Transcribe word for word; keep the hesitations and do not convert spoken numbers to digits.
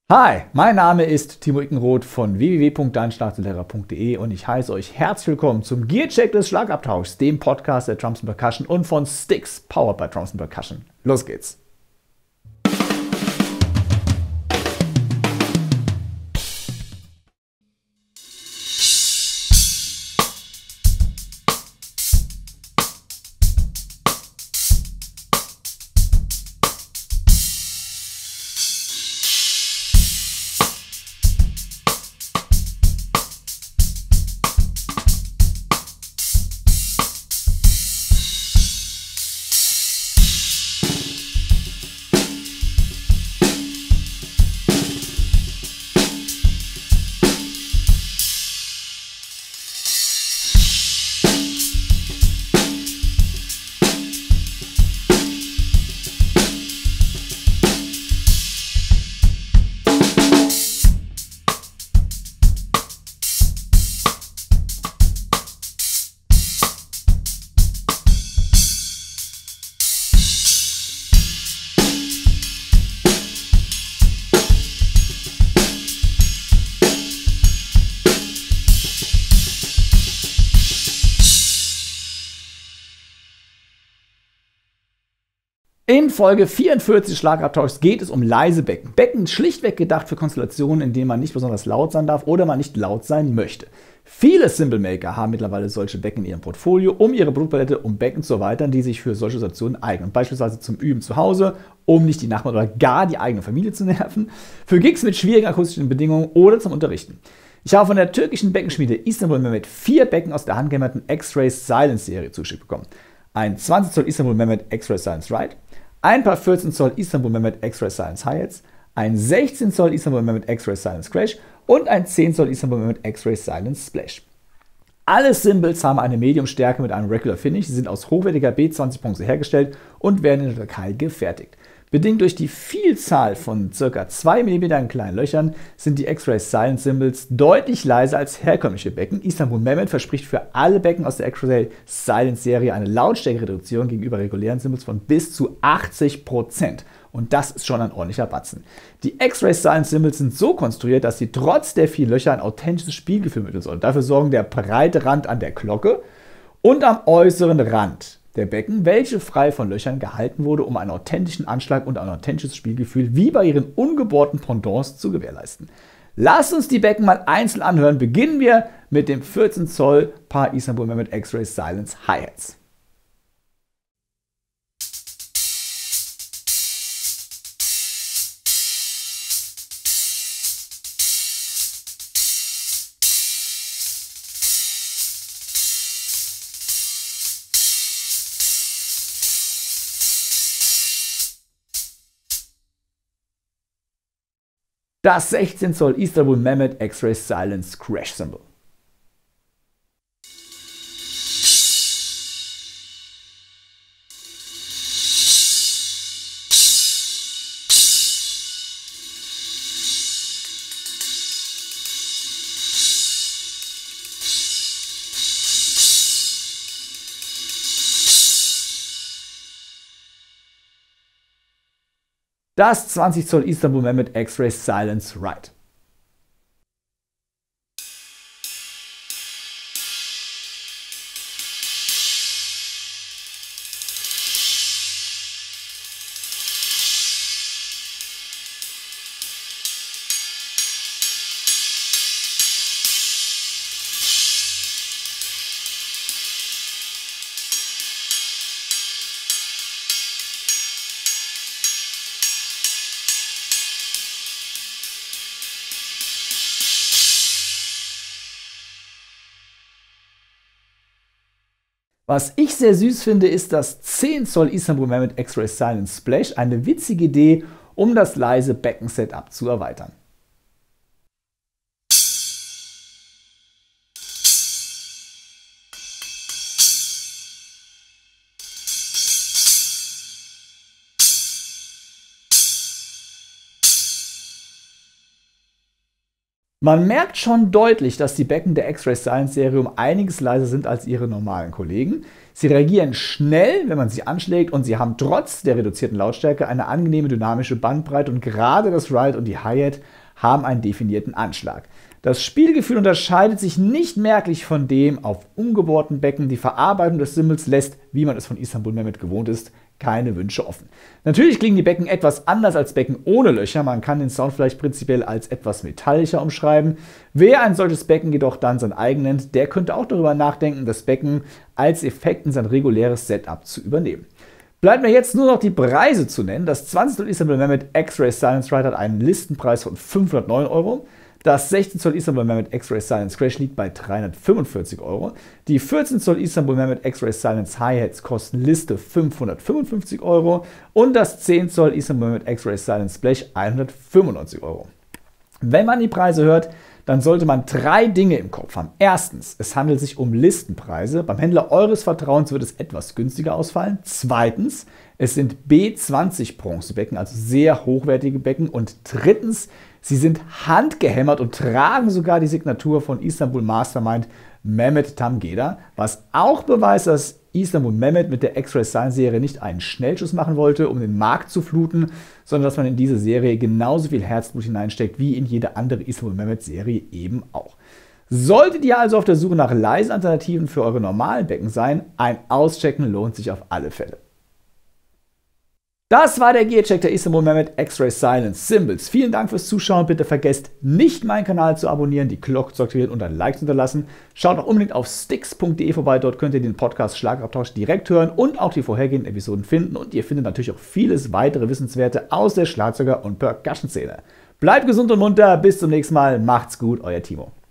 Hi, mein Name ist Timo Ickenroth von w w w punkt dein schlagzeuglehrer punkt de und ich heiße euch herzlich willkommen zum Gearcheck des Schlagabtauschs, dem Podcast der Drums and Percussion und von Styx, powered by Drums and Percussion. Los geht's! In Folge vierundvierzig des Schlagabtauschs geht es um leise Becken. Becken schlichtweg gedacht für Konstellationen, in denen man nicht besonders laut sein darf oder man nicht laut sein möchte. Viele Cymbal Maker haben mittlerweile solche Becken in ihrem Portfolio, um ihre Produktpalette um Becken zu erweitern, die sich für solche Situationen eignen. Beispielsweise zum Üben zu Hause, um nicht die Nachbarn oder gar die eigene Familie zu nerven, für Gigs mit schwierigen akustischen Bedingungen oder zum Unterrichten. Ich habe von der türkischen Beckenschmiede Istanbul Mehmet vier Becken aus der handgehämmerten X-Ray Silence Serie zugeschickt bekommen. Ein zwanzig Zoll Istanbul Mehmet X-Ray Silence Ride, ein paar vierzehn Zoll Istanbul Mehmet X-Ray Silence Hi-Hats, ein sechzehn Zoll Istanbul Mehmet X-Ray Silence Crash und ein zehn Zoll Istanbul Mehmet X-Ray Silence Splash. Alle Cymbals haben eine Medium-Stärke mit einem Regular Finish, sie sind aus hochwertiger B zwanzig Bronze hergestellt und werden in der Türkei gefertigt. Bedingt durch die Vielzahl von ca. zwei Millimeter kleinen Löchern sind die X-Ray Silence Cymbals deutlich leiser als herkömmliche Becken. Istanbul Mehmet verspricht für alle Becken aus der X-Ray Silence Serie eine Lautstärkereduktion gegenüber regulären Cymbals von bis zu achtzig Prozent. Und das ist schon ein ordentlicher Batzen. Die X-Ray Silence Cymbals sind so konstruiert, dass sie trotz der vielen Löcher ein authentisches Spielgefühl mitteln sollen. Dafür sorgen der breite Rand an der Glocke und am äußeren Rand der Becken, welche frei von Löchern gehalten wurde, um einen authentischen Anschlag und ein authentisches Spielgefühl wie bei ihren ungebohrten Pendants zu gewährleisten. Lasst uns die Becken mal einzeln anhören. Beginnen wir mit dem vierzehn Zoll Paar Istanbul Mehmet X-Ray Silence Hi-Hats. Das sechzehn Zoll Istanbul Mehmet X-Ray Silence Crash Cymbal. Das zwanzig Zoll Istanbul Mehmet X-Ray Silence Ride. Was ich sehr süß finde, ist das zehn Zoll Istanbul Mehmet X-Ray Silence Splash, eine witzige Idee, um das leise Becken-Setup zu erweitern. Man merkt schon deutlich, dass die Becken der X-Ray Silence Serie um einiges leiser sind als ihre normalen Kollegen. Sie reagieren schnell, wenn man sie anschlägt, und sie haben trotz der reduzierten Lautstärke eine angenehme dynamische Bandbreite, und gerade das Ride und die Hi-Hat haben einen definierten Anschlag. Das Spielgefühl unterscheidet sich nicht merklich von dem auf umgebohrten Becken. Die Verarbeitung des Cymbals lässt, wie man es von Istanbul Mehmet gewohnt ist, keine Wünsche offen. Natürlich klingen die Becken etwas anders als Becken ohne Löcher. Man kann den Sound vielleicht prinzipiell als etwas metallischer umschreiben. Wer ein solches Becken jedoch dann sein eigen nennt, der könnte auch darüber nachdenken, das Becken als Effekt in sein reguläres Setup zu übernehmen. Bleibt mir jetzt nur noch die Preise zu nennen. Das zwanzig Zoll Istanbul Mehmet X-Ray Silence Ride hat einen Listenpreis von fünfhundertneun Euro. Das sechzehn Zoll Istanbul Mehmet X-Ray Silence Crash liegt bei dreihundertfünfundvierzig Euro. Die vierzehn Zoll Istanbul Mehmet X-Ray Silence Hi-Hats kosten Liste fünfhundertfünfundfünfzig Euro und das zehn Zoll Istanbul Mehmet X-Ray Silence Blech hundertfünfundneunzig Euro. Wenn man die Preise hört, dann sollte man drei Dinge im Kopf haben. Erstens, es handelt sich um Listenpreise. Beim Händler eures Vertrauens wird es etwas günstiger ausfallen. Zweitens, es sind B zwanzig Bronzebecken, also sehr hochwertige Becken. Und drittens, sie sind handgehämmert und tragen sogar die Signatur von Istanbul Mastermind Mehmet Tamgeda, was auch beweist, dass Istanbul Mehmet mit der X-Ray Silence Serie nicht einen Schnellschuss machen wollte, um den Markt zu fluten, sondern dass man in diese Serie genauso viel Herzblut hineinsteckt wie in jede andere Istanbul Mehmet Serie eben auch. Solltet ihr also auf der Suche nach leisen Alternativen für eure normalen Becken sein, ein Auschecken lohnt sich auf alle Fälle. Das war der Gearcheck der Istanbul Mehmet X-Ray Silence Cymbals. Vielen Dank fürs Zuschauen. Bitte vergesst nicht, meinen Kanal zu abonnieren, die Glocke zu aktivieren und ein Like zu hinterlassen. Schaut auch unbedingt auf stix punkt de vorbei. Dort könnt ihr den Podcast Schlagabtausch direkt hören und auch die vorhergehenden Episoden finden. Und ihr findet natürlich auch vieles weitere Wissenswerte aus der Schlagzeuger- und Percussion-Szene. Bleibt gesund und munter. Bis zum nächsten Mal. Macht's gut. Euer Timo.